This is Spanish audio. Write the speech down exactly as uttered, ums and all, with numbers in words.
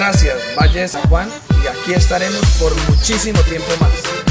Gracias, Valle de San Juan, y aquí estaremos por muchísimo tiempo más.